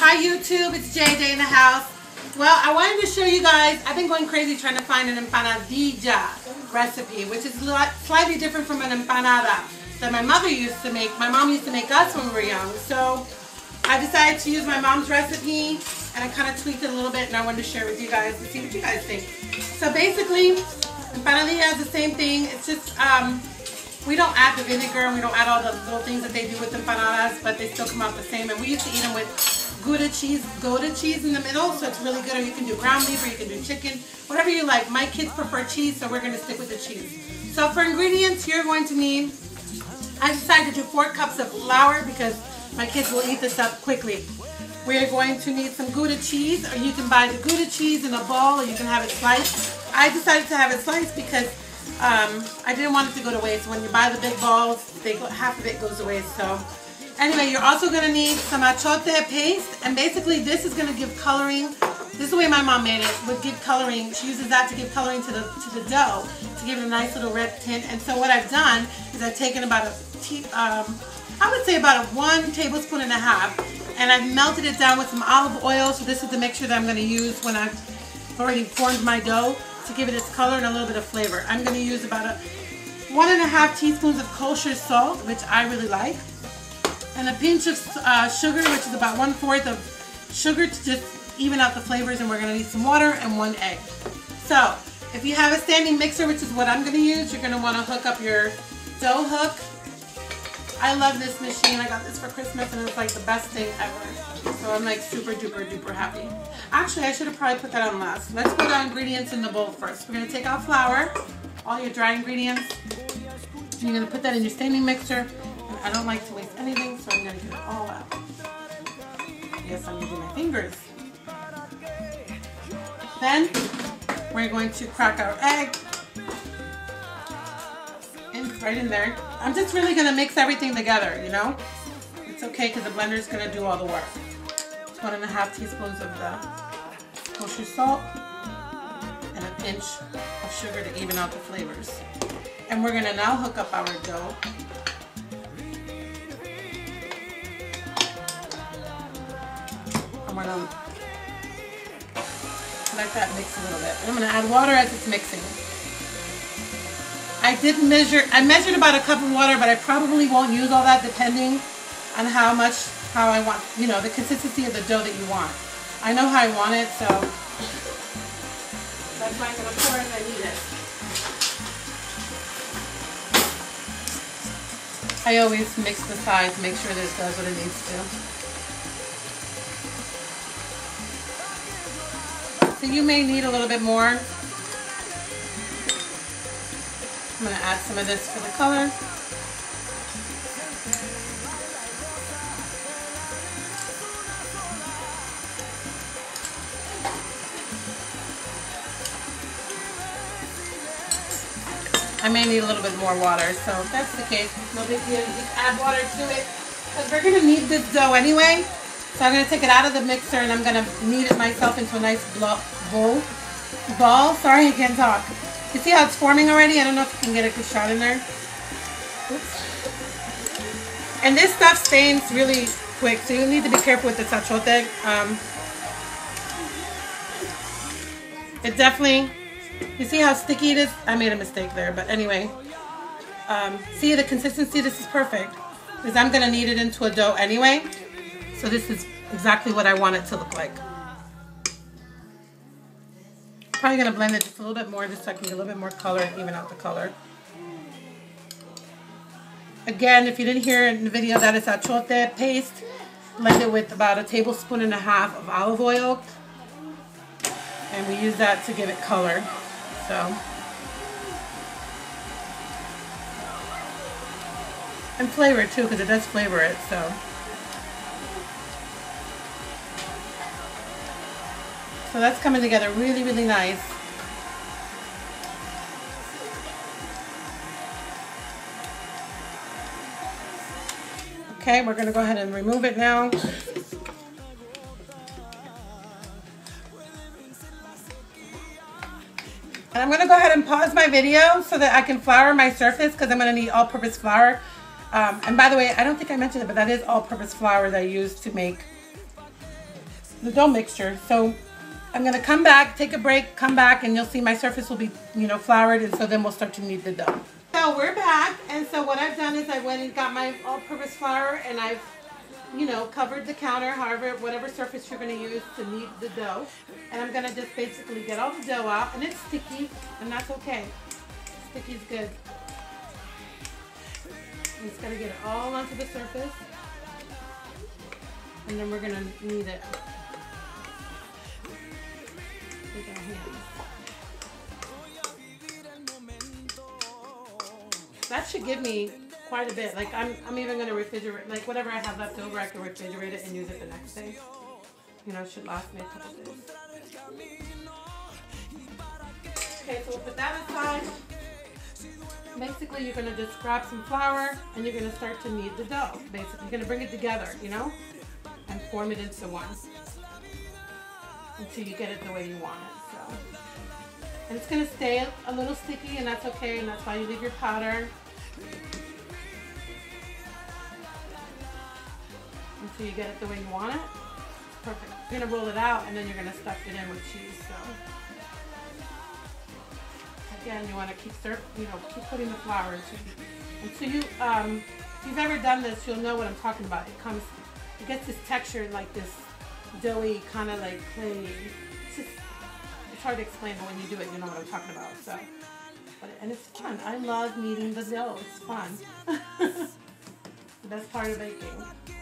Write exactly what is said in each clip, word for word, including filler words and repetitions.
Hi YouTube, it's J J in the house. Well, I wanted to show you guys, I've been going crazy trying to find an empanadilla recipe, which is slightly different from an empanada that my mother used to make. My mom used to make us when we were young. So I decided to use my mom's recipe and I kind of tweaked it a little bit and I wanted to share with you guys to see what you guys think. So basically, empanadilla is the same thing. It's just, um, we don't add the vinegar and we don't add all the little things that they do with empanadas, but they still come out the same. And we used to eat them with Gouda cheese, Gouda cheese in the middle, so it's really good. Or you can do ground beef, or you can do chicken, whatever you like. My kids prefer cheese, so we're going to stick with the cheese. So for ingredients, you're going to need, I decided to do four cups of flour because my kids will eat this up quickly. We're going to need some Gouda cheese, or you can buy the Gouda cheese in a ball, or you can have it sliced. I decided to have it sliced because um, I didn't want it to go to waste. When you buy the big balls, they go, half of it goes to waste. So anyway, you're also going to need some achoite paste, and basically this is going to give coloring. This is the way my mom made it, would give coloring. She uses that to give coloring to the to the dough, to give it a nice little red tint. And so what I've done is I've taken about a, tea, um, I would say about a one tablespoon and a half, and I've melted it down with some olive oil. So this is the mixture that I'm going to use when I've already formed my dough to give it its color and a little bit of flavor. I'm going to use about a one and a half teaspoons of kosher salt, which I really like, and a pinch of uh, sugar, which is about one fourth of sugar to just even out the flavors. And we're going to need some water and one egg. So if you have a standing mixer, which is what I'm going to use, you're going to want to hook up your dough hook. I love this machine. I got this for Christmas and it's like the best thing ever. So I'm like super duper duper happy. Actually, I should have probably put that on last. Let's put our ingredients in the bowl first. We're going to take out flour, all your dry ingredients, and you're going to put that in your standing mixer. And I don't like to waste anything, so I'm going to get it all out. Yes, I'm using my fingers. Then we're going to crack our egg. And right in there. I'm just really going to mix everything together, you know? It's okay because the blender is going to do all the work. It's one and a half teaspoons of the kosher salt and a pinch of sugar to even out the flavors. And we're going to now hook up our dough. I'm going to let that mix a little bit. And I'm going to add water as it's mixing. I did measure, I measured about a cup of water, but I probably won't use all that depending on how much, how I want, you know, the consistency of the dough that you want. I know how I want it, so that's why I'm going to pour as I need it. I always mix the sides, make sure that it does what it needs to. So you may need a little bit more. I'm going to add some of this for the color. I may need a little bit more water, so if that's the case, no big deal. You just add water to it because we're going to need this dough anyway. So I'm going to take it out of the mixer and I'm going to knead it myself into a nice bowl. Ball. Sorry, I can't talk. You see how it's forming already? I don't know if you can get a good shot in there. Oops. And this stuff stains really quick, so you need to be careful with the achoite. Um, it definitely, you see how sticky it is? I made a mistake there, but anyway. Um, see the consistency? This is perfect. Because I'm going to knead it into a dough anyway. So this is exactly what I want it to look like. Probably going to blend it just a little bit more just so I can get a little bit more color and even out the color. Again, if you didn't hear in the video, that is achoite paste. Blend it with about a tablespoon and a half of olive oil. And we use that to give it color. So, and flavor too, because it does flavor it. So. So that's coming together really, really nice. Okay, we're going to go ahead and remove it now. And I'm going to go ahead and pause my video so that I can flour my surface because I'm going to need all-purpose flour. Um, and by the way, I don't think I mentioned it, but that is all-purpose flour that I use to make the dough mixture. So I'm gonna come back, take a break, come back, and you'll see my surface will be, you know, floured, and so then we'll start to knead the dough. So we're back, and so what I've done is I went and got my all-purpose flour, and I've, you know, covered the counter, however, whatever surface you're gonna use to knead the dough. And I'm gonna just basically get all the dough out, and it's sticky, and that's okay. Sticky's good. I'm just gonna get it all onto the surface, and then we're gonna knead it with our hands. That should give me quite a bit. Like I'm, I'm even gonna refrigerate, like whatever I have left over, I can refrigerate it and use it the next day. You know, it should last me a couple days. Okay, so we'll put that aside. Basically, you're gonna just grab some flour and you're gonna start to knead the dough. Basically, you're gonna bring it together, you know, and form it into one until you get it the way you want it. So, and it's gonna stay a little sticky, and that's okay, and that's why you leave your powder until you get it the way you want it. It's perfect. You're gonna roll it out, and then you're gonna stuff it in with cheese. So. Again, you want to keep serve, you know, keep putting the flour into it. And so you, um, if you've ever done this, you'll know what I'm talking about. It comes, it gets this texture like this doughy kind of like clay. It's just, it's hard to explain, but when you do it, you know what I'm talking about. So, but and it's fun. I love kneading the dough. It's fun. The best part of baking.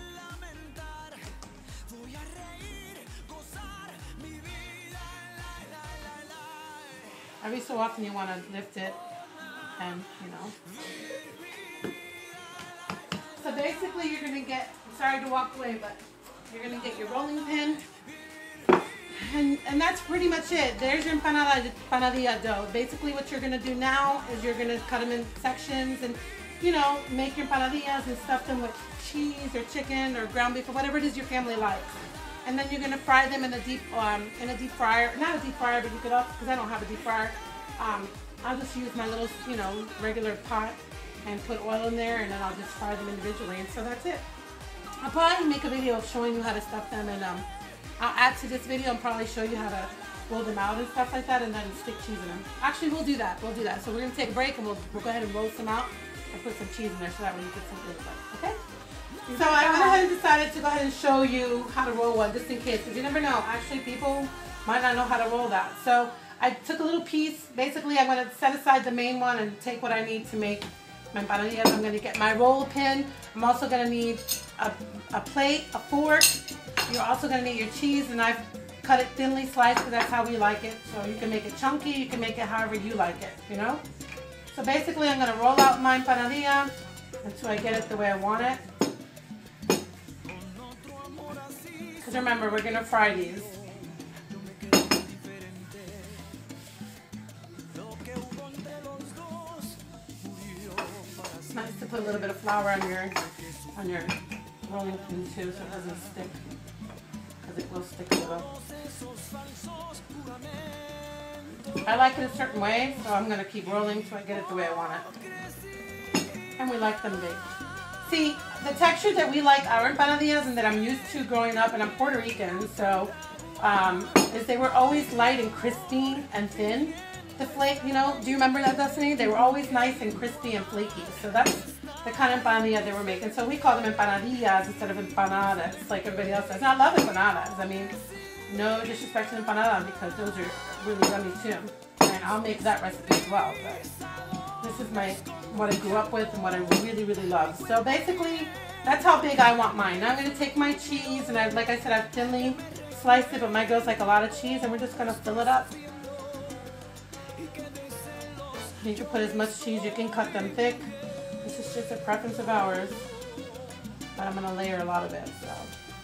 Every so often you want to lift it and, you know. So basically you're going to get, I'm sorry to walk away, but you're going to get your rolling pin. And, and that's pretty much it. There's your empanada, empanadilla dough. Basically what you're going to do now is you're going to cut them in sections and, you know, make your empanadillas and stuff them with cheese or chicken or ground beef or whatever it is your family likes. And then you're gonna fry them in a deep, um, in a deep fryer. Not a deep fryer, but you could also, because I don't have a deep fryer. Um, I'll just use my little, you know, regular pot and put oil in there, and then I'll just fry them individually. And so that's it. I'll probably make a video of showing you how to stuff them, and um, I'll add to this video and probably show you how to roll them out and stuff like that, and then stick cheese in them. Actually, we'll do that. We'll do that. So we're gonna take a break, and we'll, we'll go ahead and roast them out and put some cheese in there, so that way you get some good stuff. Okay? So I went ahead and decided to go ahead and show you how to roll one, just in case, because you never know. Actually, people might not know how to roll that. So I took a little piece. Basically, I'm going to set aside the main one and take what I need to make my empanadillas. I'm going to get my roll pin. I'm also going to need a, a plate, a fork. You're also going to need your cheese, and I've cut it thinly sliced because that's how we like it. So you can make it chunky. You can make it however you like it, you know? So basically, I'm going to roll out my empanadilla until I get it the way I want it. Because remember, we're going to fry these. It's nice to put a little bit of flour on your on your rolling pin too, so it doesn't stick. Because it will stick a little. I like it a certain way, so I'm going to keep rolling till I get it the way I want it. And we like them big. See, the texture that we like our empanadillas and that I'm used to growing up, and I'm Puerto Rican, so um, is they were always light and crispy and thin. The flake, you know, do you remember that, Destiny? They were always nice and crispy and flaky. So that's the kind of empanadilla they were making. So we call them empanadillas instead of empanadas, like everybody else does. And I love empanadas. I mean, no disrespect to empanada, because those are really yummy too. And I'll make that recipe as well. But this is my what I grew up with and what I really, really love. So basically, that's how big I want mine. Now I'm going to take my cheese, and I, like I said, I've thinly sliced it, but my girls like a lot of cheese, and we're just going to fill it up. You can put as much cheese, you can cut them thick. This is just a preference of ours, but I'm going to layer a lot of it. So.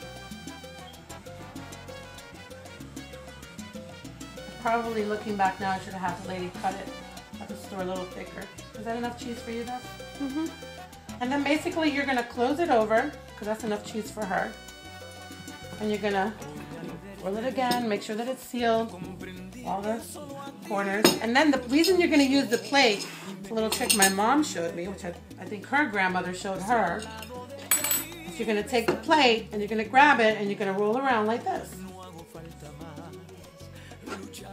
Probably looking back now, I should have had the lady cut it at the store a little thicker. Is that enough cheese for you, Dust? Mm-hmm. And then basically you're going to close it over, because that's enough cheese for her. And you're going to roll it again, make sure that it's sealed, all the corners. And then the reason you're going to use the plate, it's a little trick my mom showed me, which I, I think her grandmother showed her. Is you're going to take the plate and you're going to grab it and you're going to roll around like this.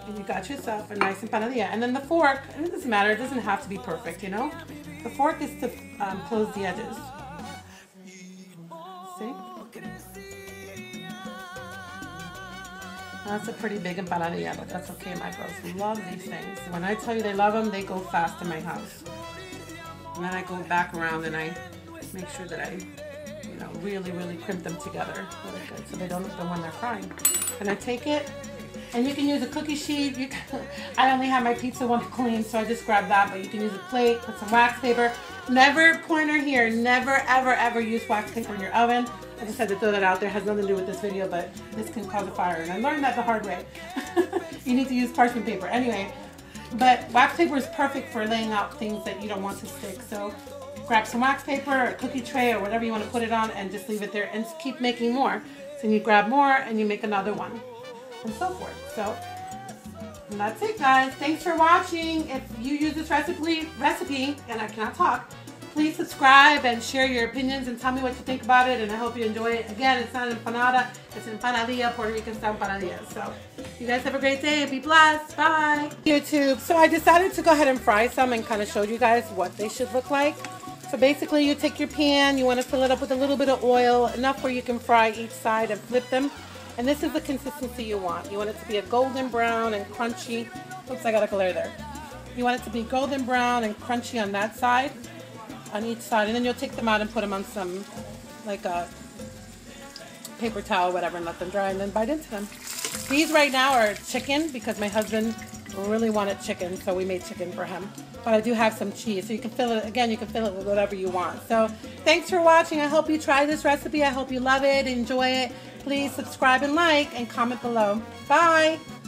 And you got yourself a nice empanadilla. And then the fork, and it doesn't matter, it doesn't have to be perfect, you know? The fork is to um, close the edges. See? That's a pretty big empanadilla, but that's okay. My girls love these things. When I tell you they love them, they go fast in my house. And then I go back around and I make sure that I, you know, really, really crimp them together really good so they don't look them when they're frying. And I take it, and you can use a cookie sheet. You can, I only have my pizza one clean, so I just grab that, but you can use a plate, put some wax paper. Never, pointer here, never, ever, ever use wax paper in your oven. I just had to throw that out there. It has nothing to do with this video, but this can cause a fire, and I learned that the hard way. You need to use parchment paper. Anyway, but wax paper is perfect for laying out things that you don't want to stick. So grab some wax paper, or a cookie tray, or whatever you want to put it on, and just leave it there and keep making more. So you grab more and you make another one, and so forth. So and that's it, guys. Thanks for watching. If you use this recipe, recipe, and I cannot talk, please subscribe and share your opinions and tell me what you think about it, and I hope you enjoy it. Again, it's not an empanada, it's an empandilla, Puerto Rican style empanadilla. So you guys have a great day and be blessed. Bye. YouTube. So I decided to go ahead and fry some and kind of show you guys what they should look like. So basically you take your pan, you want to fill it up with a little bit of oil, enough where you can fry each side and flip them. And this is the consistency you want. You want it to be a golden brown and crunchy. Oops, I got a glare there. You want it to be golden brown and crunchy on that side, on each side, and then you'll take them out and put them on some, like a paper towel, whatever, and let them dry, and then bite into them. These right now are chicken because my husband really wanted chicken, so we made chicken for him. But I do have some cheese, so you can fill it, again, you can fill it with whatever you want. So thanks for watching. I hope you try this recipe. I hope you love it, enjoy it. Please subscribe and like and comment below. Bye.